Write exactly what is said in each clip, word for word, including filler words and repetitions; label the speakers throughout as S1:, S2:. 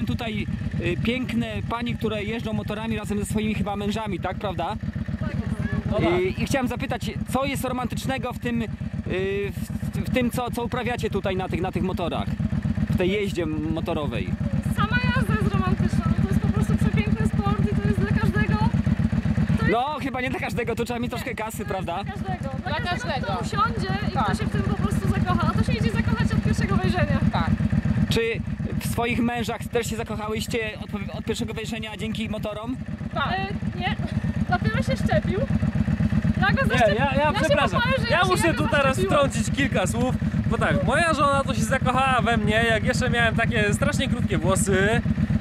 S1: widziałem tutaj y, piękne pani, które jeżdżą motorami razem ze swoimi chyba mężami, tak, prawda?
S2: No tak.
S1: Y, I chciałem zapytać, co jest romantycznego w tym, y, w, w tym co, co uprawiacie tutaj na tych, na tych motorach, w tej jeździe motorowej?
S3: Sama jazda jest romantyczna, no to jest po prostu przepiękny sport i to jest dla każdego. To jest
S1: No, chyba nie dla każdego, tu trzeba mieć troszkę kasy, prawda?
S3: Dla każdego. Dla,
S2: Dla
S3: każdego,
S2: każdego.
S3: kto usiądzie i
S2: Tak.
S3: kto się w tym po prostu zakocha. A to się idzie zakochać od pierwszego wejrzenia.
S2: Tak.
S1: Czy w swoich mężach też się zakochałyście od, od pierwszego wejrzenia dzięki motorom?
S2: Tak.
S3: E, nie, dopiero się szczepił. Ja go
S4: Nie,
S3: zaszczepił.
S4: ja, ja
S3: się
S4: przepraszam.
S3: pochwalę, że
S4: Ja
S3: się
S4: muszę
S3: jego
S4: tu teraz
S3: zaszczepiłam.
S4: wtrącić kilka słów. Bo tak, moja żona to się zakochała we mnie, jak jeszcze miałem takie strasznie krótkie włosy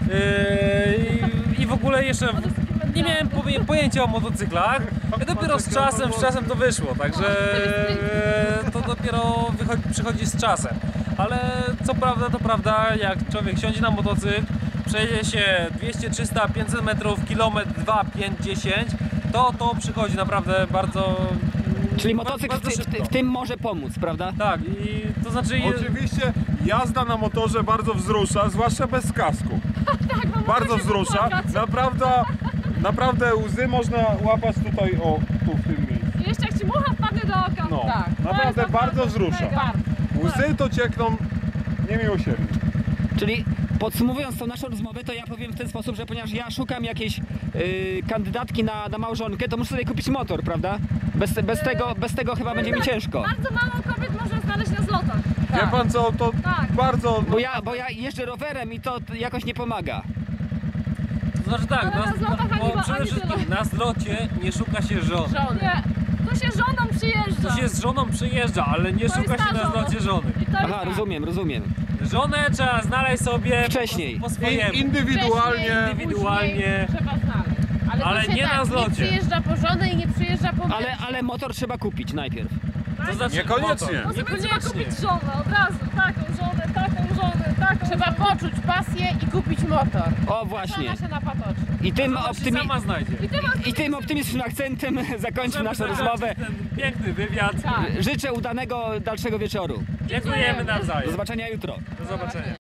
S4: yy, i, i w ogóle jeszcze nie miałem poje- pojęcia o motocyklach. I dopiero z czasem, z czasem to wyszło, także yy, to dopiero wychodzi, przychodzi z czasem. Ale co prawda, to prawda, jak człowiek siądzie na motocykl, przejedzie się dwieście, trzysta, pięćset metrów, kilometr, dwa, pięć, dziesięć, to to przychodzi naprawdę bardzo.
S1: Czyli
S4: bardzo-
S1: motocykl w,
S4: bardzo
S1: ty, w, ty,
S4: szybko.
S1: w tym może pomóc, prawda?
S4: Tak, i to znaczy.
S5: Oczywiście jazda na motorze bardzo wzrusza, zwłaszcza bez kasku. Bardzo wzrusza. Naprawdę, naprawdę łzy można łapać tutaj, o, tu w tym miejscu.
S3: I jeszcze jak ci mucha wpadnie do oka.
S5: No,
S2: Tak.
S5: naprawdę
S3: jest
S5: bardzo
S3: naprawdę
S5: wzrusza.
S3: mega.
S2: Bardzo.
S5: Łzy to ciekną niemiłosiernie.
S1: Czyli podsumowując tą naszą rozmowę, to ja powiem w ten sposób, że ponieważ ja szukam jakiejś yy, kandydatki na, na małżonkę, to muszę sobie kupić motor, prawda? Bez, bez, tego, bez tego chyba będzie mi ciężko.
S3: Bardzo mało kobiet można znaleźć na zlotach.
S5: Wie pan co, to
S3: Tak.
S5: bardzo...
S1: Bo ja, bo ja jeżdżę rowerem i to jakoś nie pomaga.
S4: To znaczy tak,
S3: Ale
S4: na,
S3: na zlotach
S4: bo
S3: ani ma-
S4: przede
S3: ani
S4: wszystkim
S3: tyle.
S4: na zlocie nie szuka się żony.
S2: Żony.
S3: Nie, to się żoną przyjeżdża.
S4: To się z żoną przyjeżdża, ale nie
S3: To jest
S4: szuka się
S3: ta
S4: na
S3: żona.
S4: zlocie żony.
S3: I to jest
S1: Aha,
S3: tak.
S1: rozumiem, rozumiem.
S4: Żonę trzeba znaleźć sobie
S1: Wcześniej.
S4: po, po swojemu.
S5: I- indywidualnie.
S2: Wcześniej,
S4: Indywidualnie.
S2: później trzeba znaleźć. Ale,
S4: Ale
S2: to się
S4: nie
S2: tak,
S4: na zlocie.
S2: Nie przyjeżdża po żonę i nie przyjeżdża po męża.
S1: Ale, ale motor trzeba kupić najpierw.
S4: To znaczy
S5: Niekoniecznie.
S4: motor.
S3: Bo sobie trzeba
S4: Niekoniecznie.
S3: kupić żonę od razu. Taką żonę, taką żonę, taką
S2: Trzeba
S3: żonę.
S2: poczuć pasję i kupić motor.
S1: O właśnie.
S2: Żona się napatoczy.
S1: I tym,
S4: Ona się
S1: optymi
S4: sama znajdzie.
S3: I ty masz
S1: i tym optymistycznym akcentem zakończmy naszą
S4: Możemy
S1: rozmowę.
S4: zakończyć ten piękny wywiad.
S2: Tak.
S1: Życzę udanego dalszego wieczoru.
S4: Dziękujemy nawzajem.
S1: Do zobaczenia jutro.
S4: Do zobaczenia.